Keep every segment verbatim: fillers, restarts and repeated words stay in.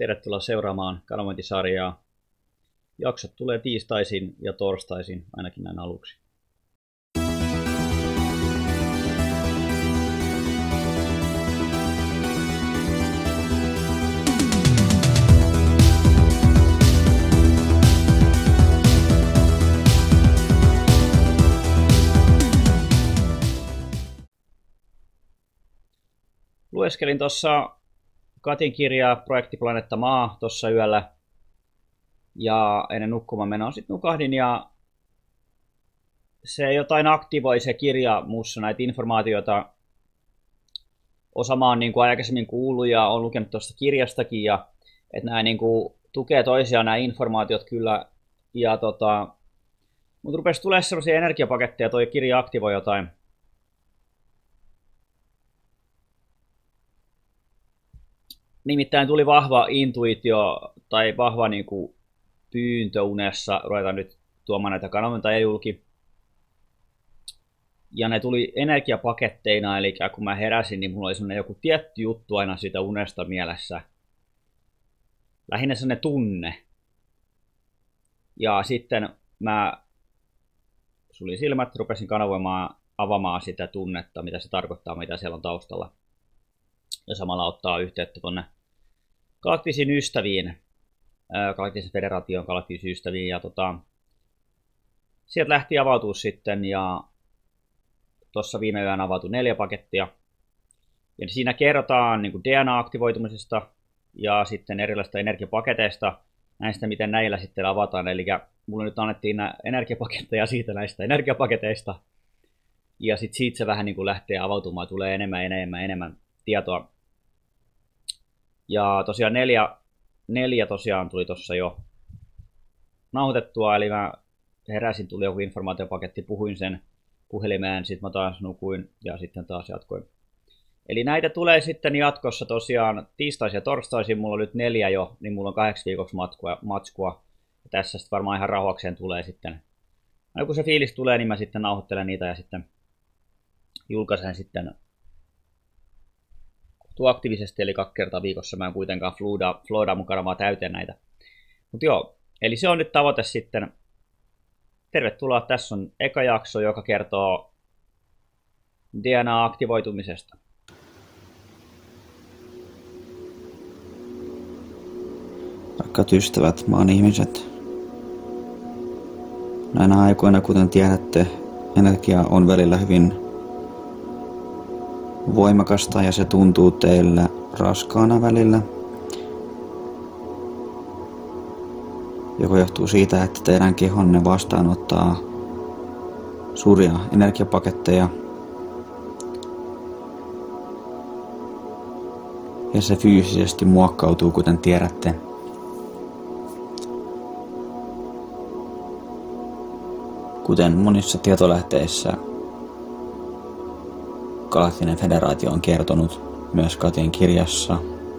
tervetuloa seuraamaan kanavointisarjaa. Jaksot tulee tiistaisin ja torstaisin, ainakin näin aluksi. Lueskelin tuossa Katin kirjaa Projekti Planeetta Maa tuossa yöllä ja ennen nukkumaan menoa sitten nukahdin ja se jotain aktivoi se kirja muussa näitä informaatioita. Osa mä oon niin kuin aikaisemmin kuullut ja olen lukenut tuosta kirjastakin ja että nämä niin kuin tukee toisiaan nämä informaatiot kyllä ja tota, mutta rupesi tulemaan sellaisia energiapaketteja, toi kirja aktivoi jotain. Nimittäin tuli vahva intuitio tai vahva niin kuin, pyyntö unessa ruveta nyt tuomaan näitä kanavointeja julki. Ja ne tuli energiapaketteina, eli kun mä heräsin, niin mulla oli sellainen joku tietty juttu aina siitä unesta mielessä. Lähinnä sellainen tunne. Ja sitten mä sulin silmät, rupesin kanavoimaan, avaamaan sitä tunnetta, mitä se tarkoittaa, mitä siellä on taustalla. Ja samalla ottaa yhteyttä tuonne galaktisiin ystäviin, galaktisen federaation galaktisiin ystäviin. Ja tota, sieltä lähti avautua sitten ja tuossa viime yönä avautui neljä pakettia. Ja siinä kerrotaan niin kuin D N A-aktivoitumisesta ja sitten erilaisista energiapaketeista, näistä miten näillä sitten avataan. Eli mulle nyt annettiin nämä energiapaketteja siitä näistä energiapaketeista. Ja sitten siitä se vähän niin kuin lähtee avautumaan, tulee enemmän, enemmän, enemmän tietoa. Ja tosiaan neljä, neljä tosiaan tuli tuossa jo nauhoitettua, eli mä heräsin, tuli joku informaatiopaketti, puhuin sen puhelimeen, sitten mä taas nukuin ja sitten taas jatkoin. Eli näitä tulee sitten jatkossa tosiaan tiistaisin ja torstaisin, mulla on nyt neljä jo, niin mulla on kahdeksi viikoksi matskua. matskua. Ja tässä sitten varmaan ihan rauhakseen tulee sitten, no, kun se fiilis tulee, niin mä sitten nauhoittelen niitä ja sitten julkaisen sitten aktiivisesti, eli kaksi kertaa viikossa. Mä en kuitenkaan flooda, flooda mukana vaan täyteen näitä. Mutta joo, eli se on nyt tavoite sitten. Tervetuloa, tässä on eka jakso, joka kertoo D N A-aktivoitumisesta. Rakkaat ystävät, maan ihmiset. Näinä aikoina, kuten tiedätte, energia on välillä hyvin voimakasta ja se tuntuu teillä raskaana välillä. Joko johtuu siitä, että teidän kehonne vastaanottaa suuria energiapaketteja ja se fyysisesti muokkautuu, kuten tiedätte. Kuten monissa tietolähteissä Galaktinen federaatio on kertonut myös Katin kirjassa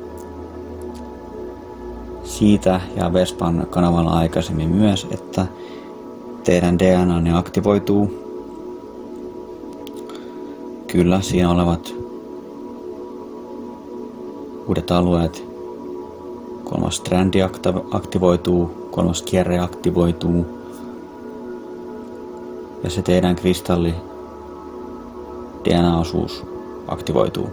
siitä ja Vespan kanavalla aikaisemmin myös, että teidän D N A aktivoituu. Kyllä, siinä olevat uudet alueet, kolmas strändi aktivoituu, kolmas kierre aktivoituu ja se teidän kristalli D N A-osuus aktivoituu.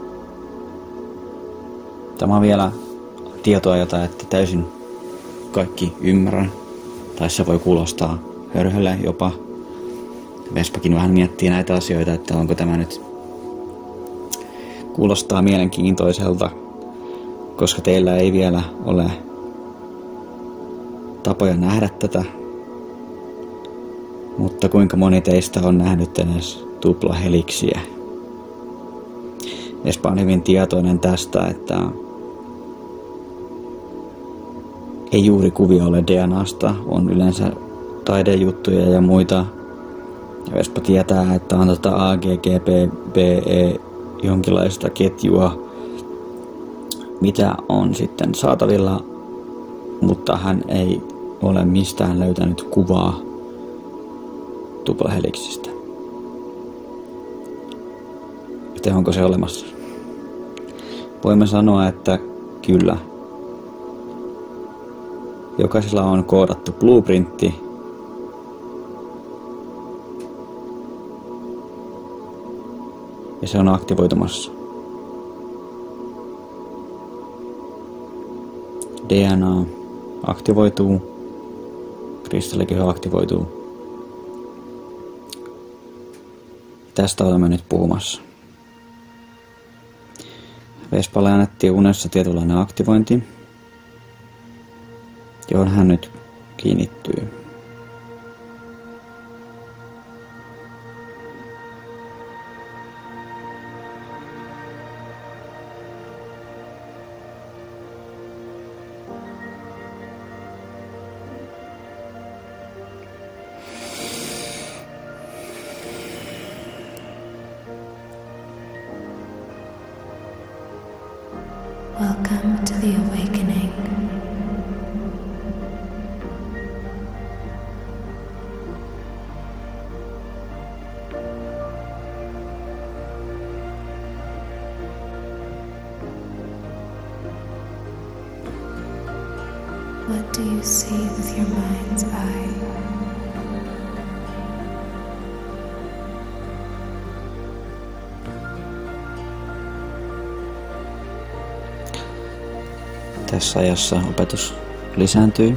Tämä on vielä tietoa, jota ette täysin kaikki ymmärrä, tai se voi kuulostaa hörhölle jopa. Vespakin vähän miettii näitä asioita, että onko tämä nyt kuulostaa mielenkiintoiselta, koska teillä ei vielä ole tapoja nähdä tätä. Mutta kuinka moni teistä on nähnyt edes tuplaheliksiä? Vespa on hyvin tietoinen tästä, että ei juuri kuvia ole D N A:sta, on yleensä taidejuttuja ja muita. Vespa tietää, että on tota A G G B E jonkinlaista ketjua, mitä on sitten saatavilla, mutta hän ei ole mistään löytänyt kuvaa tuplaheliksistä. Joten onko se olemassa? Voimme sanoa, että kyllä. Jokaisella on koodattu blueprintti, ja se on aktivoitumassa. D N A aktivoituu, kristallikehä aktivoituu. Tästä olemme nyt puhumassa. Vespalle annettiin unessa tietynlainen aktivointi, johon hän nyt kiinnittyy. Welcome to the awakening. What do you see with your mind's eye? Tässä ajassa opetus lisääntyy.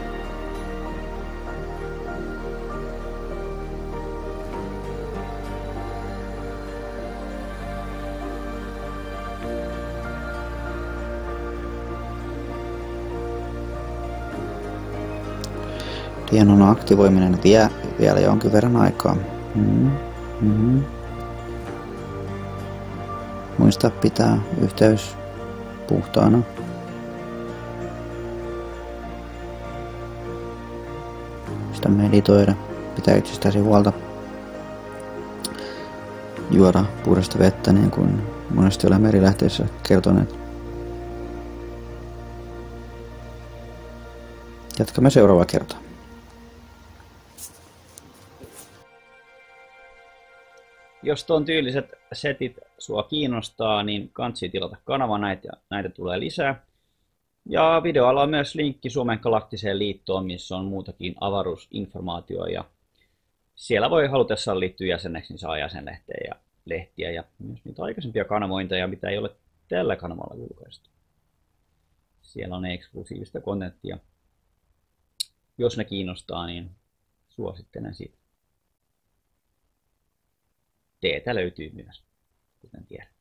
D N A:n aktivoiminen vie vielä jonkin verran aikaa. Mm-hmm. Mm-hmm. Muista pitää yhteys puhtaana. Sitä meditoida, pitää itsestäsi huolta, juoda puhdasta vettä, niin kuin monesti olemme merilähteissä kertoneet. Jatkamme seuraavaa kertaa. Jos tuon tyyliset setit sua kiinnostaa, niin kansi tilata kanava, näitä, näitä tulee lisää. Ja videolla on myös linkki Suomen galaktiseen liittoon, missä on muutakin avaruusinformaatioa. Ja siellä voi halutessaan liittyä jäseneksi, niin saa jäsenlehtiä ja lehtiä ja myös niitä aikaisempia kanavointeja, mitä ei ole tällä kanavalla julkaistu. Siellä on eksklusiivista kontenttia. Jos ne kiinnostaa, niin suosittelen siitä. Teetä löytyy myös, kuten tiedät.